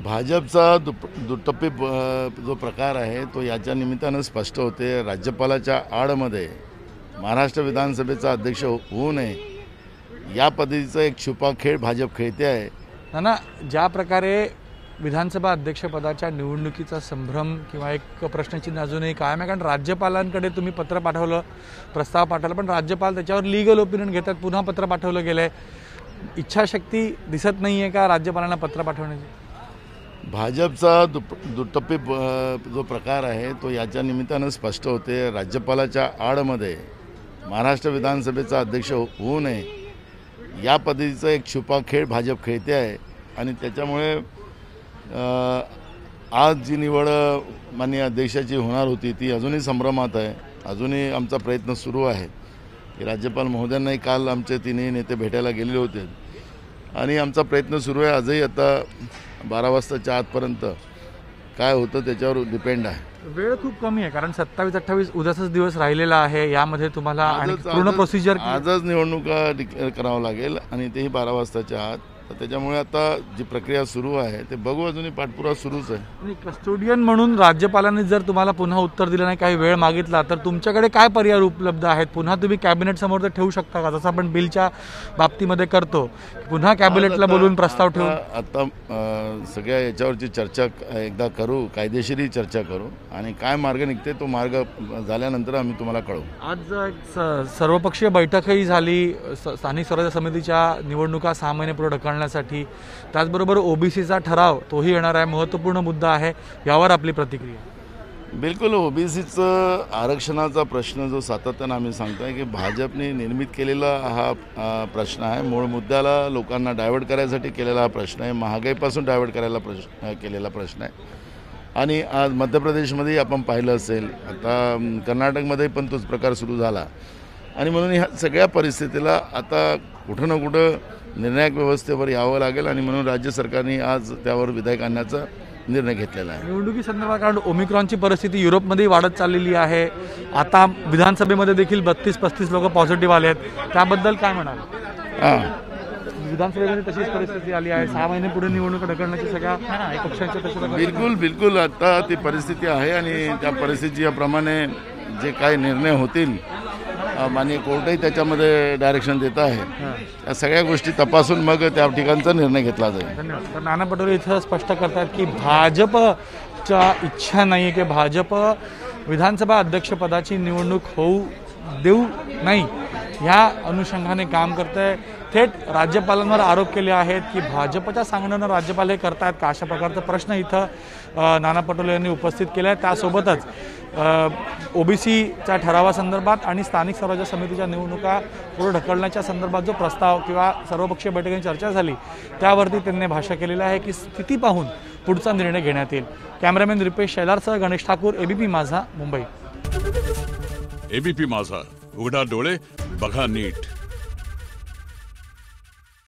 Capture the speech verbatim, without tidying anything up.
भाजपचा दुप दुटप्पी प- जो प्रकार आहे तो याच्या निमित्तानं स्पष्ट होते। राज्यपालाच्या आडमध्ये महाराष्ट्र विधानसभेचा अध्यक्ष होऊ नये या पद्धतीचा एक छुपा खेळ भाजप खेळते आहे। नाना, ज्या प्रकारे विधानसभा अध्यक्षपदाच्या निवडणुकीचा संभ्रम किंवा एक प्रश्नचिन्ह अजूनही कायम आहे, कारण राज्यपालांकडे तुम्ही पत्र पाठवलं, प्रस्ताव पाठवला, पण राज्यपाल त्याच्यावर लीगल ओपिनियन घेतात, पुन्हा पत्र पाठवलं गेलंय। इच्छाशक्ती दिसत नाही आहे का राज्यपालांना पत्र पाठवण्याची? भाजपचा दुप दुटप्पी प- जो प्रकार आहे तो याच्या निमित्तानं स्पष्ट होते। राज्यपालाच्या आडमध्ये महाराष्ट्र विधानसभेचा अध्यक्ष होऊ नये या पद्धतीचा एक छुपा खेळ भाजप खेळते आहे। आणि त्याच्यामुळे अ, आज जी निवड माननीय अध्यक्षाची होणार होती ती अजूनही संभ्रमात आहे। अजूनही आमचा प्रयत्न सुरू आहे की राज्यपाल महोदयांनाही काल आमचे तिन्ही नेते भेटायला गेलेले होते आणि आमचा प्रयत्न सुरू आहे। आजही आता बारा वाजताच्या आतपर्यंत काय होतं त्याच्यावर डिपेंड आहे। वेळ खूप कमी आहे, कारण सत्तावीस अठ्ठावीस उद्याचाच दिवस राहिलेला आहे। यामध्ये तुम्हाला आणि आजच- पूर्ण आजच- प्रोसिजर आजच निवडणुका डिक्लेअर करावं लागेल आणि तेही बारा वाजताच्या आत। तर त्याच्यामुळे आता जी प्रक्रिया सुरू आहे ते बघू, अजूनही पाठपुरावा सुरूच आहे। आणि कस्टोडियन म्हणून राज्यपालांनी जर तुम्हाला पुन्हा उत्तर दिलं नाही, काही वेळ मागितला, तर तुमच्याकडे काय पर्याय उपलब्ध आहेत? पुन्हा तुम्ही कॅबिनेट समोर ते ठेवू शकता का, जसं आपण बिलच्या बाबतीमध्ये करतो, पुन्हा कॅबिनेटला आता- बोलून प्रस्ताव ठेवू? आता आता, अ, सगळ्या याच्यावरची चर्चा एकदा करू, कायदेशीरही चर्चा करू आणि काय मार्ग निघते तो मार्ग झाल्यानंतर आम्ही तुम्हाला कळवू। आज एक स- सर्वपक्षीय बैठकही झाली स- स्थानिक स्वराज्य समितीच्या निवडणुका सहा महिने पुढे ढकलण्यासाठी, त्याचबरोबर ओबीसीचा ठराव तोही येणार आहे, महत्त्वपूर्ण मुद्दा आहे, यावर आपली प्रतिक्रिया? बिलकुल, ओबीसीचं आरक्षणाचा प्रश्न जो सातत्यानं आम्ही सांगतोय की भाजपने निर्मित केलेला हा अ, प्रश्न आहे। मूळ मुद्द्याला लोकांना डायव्हर्ट करायसाठी केलेला हा प्रश्न आहे, महागाईपासून डायव्हर्ट करायला प्रश्न केलेला प्रश्न आहे। आणि आज मध्य प्रदेशमध्येही आपण पाहिलं असेल, आता अम, कर्नाटकमध्ये पण तोच प्रकार सुरू झाला आणि म्हणून ह्या सगळ्या परिस्थितीला आता कुठं ना कुठं निर्णायक व्यवस्थेवर यावं लागेल आणि म्हणून राज्य सरकारने आज त्यावर विधेयक आणण्याचा निर्णय घेतलेला आहे। निवडणुकी संदर्भात कारण ओमिक्रॉनची परिस्थिती युरोपमध्ये वाढत चाललेली आहे, आता विधानसभेमध्ये देखील बत्तीस पस्तीस लोक पॉझिटिव्ह आले आहेत, त्याबद्दल काय म्हणाल? हां, विधानसभेमध्ये तशीच परिस्थिती आली आहे, सहा महिने पुढे निवडणूक ढकलण्याची सगळ्या पक्षांच्या तशा बिलकुल बिलकुल आता ती परिस्थिती आहे आणि त्या परिस्थितीप्रमाणे जे काही निर्णय होतील अ, माननीय कोर्टही त्याच्यामध्ये डायरेक्शन देत आहे। या सगळ्या गोष्टी तपासून मग त्या ठिकाणचा निर्णय घेतला जाईल। धन्यवाद। तर नाना पटोले इथं स्पष्ट करतात की भाजपच्या इच्छा नाही आहे की भाजप विधानसभा अध्यक्षपदाची निवडणूक होऊ देऊ नाही, ह्या अनुषंगाने काम करत आहे। थेट राज्यपालांवर आरोप केले आहेत की भाजपच्या सांगण्यानं राज्यपाल हे करतायत का, अशा प्रकारचा प्रश्न इथं अ, नाना पटोले यांनी उपस्थित केला आहे। त्यासोबतच ओबीसीच्या ठरावासंदर्भात आणि स्थानिक स्वराज्य समितीच्या निवडणुका पुढे ढकलण्याच्या संदर्भात जो प्रस्ताव किंवा सर्वपक्षीय बैठकीत चर्चा झाली त्यावरती त्यांनी भाष्य केलेलं आहे की स्थिती पाहून पुढचा निर्णय घेण्यात येईल। कॅमेरामॅन रिपेश शैलारसह गणेश ठाकूर, एबीपी माझा, मुंबई। एबीपी माझा, उघडा डोळे बघा नीट।